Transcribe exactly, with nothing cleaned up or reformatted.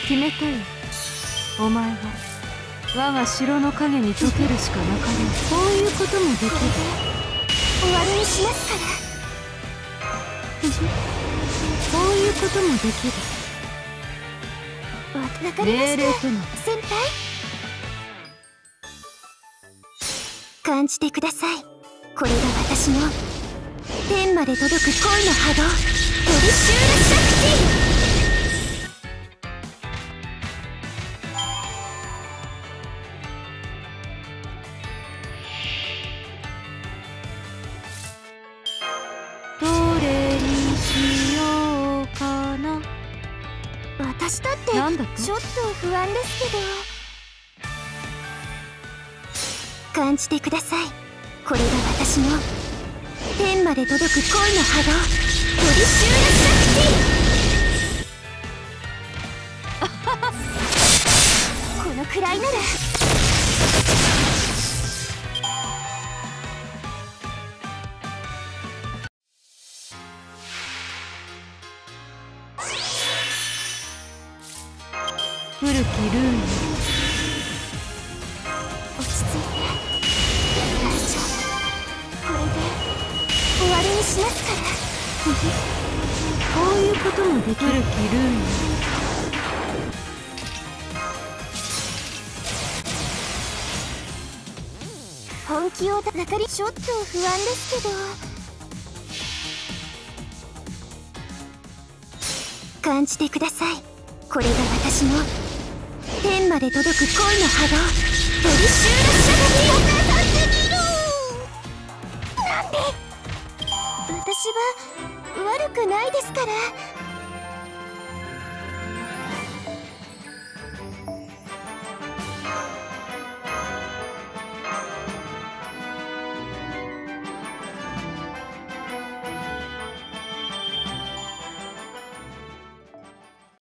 決めたよ。お前は我が城の影に溶けるしかなかろう。こういうこともできる。 終わりにしますから。 こういうこともできる。 わ分かりま命令したとの先輩。感じてください。これが私の天まで届く恋の波動、トリシュールシャクティ。 どれにしようかな。 私だってなんだとちょっと不安ですけど。感じてください。これが私の天まで届く恋の波動、トリシュールシャクティ。このくらいなら。 古きルーン。 落ち着いて。大丈夫。これで終わりにしますから。 こういうこともできる。古きルーン。 本気をたかりちょっと不安ですけど。感じてください。これが私の天まで届く恋の波動、トリシュールシャクティ。高すぎる。なんで。私は悪くないですから。